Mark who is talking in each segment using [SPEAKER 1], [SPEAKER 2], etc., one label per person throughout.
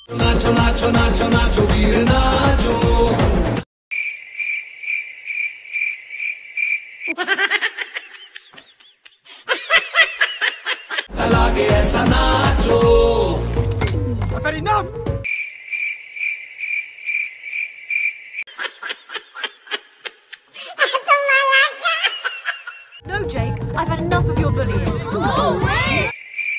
[SPEAKER 1] नाचो नाचो नाचो नाचो वीर नाचो। लागे ऐसा नाचो।
[SPEAKER 2] I've had enough!
[SPEAKER 3] No, Jake, I've had enough of your bullying. Oh, hey!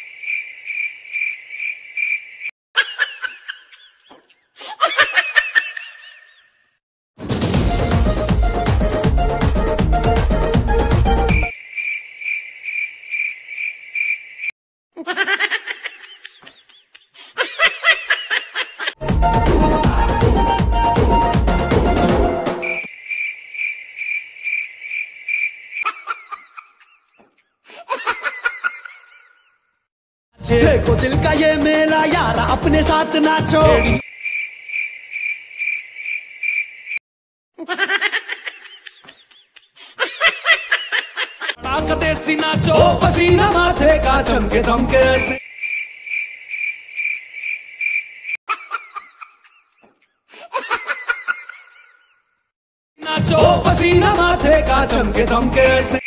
[SPEAKER 1] देखो दिल का ये मेला यार अपने साथ नाचो। देसी नाचो पसीना माथे का चमके दमके से नाचो पसीना माथे का चमके दमके से।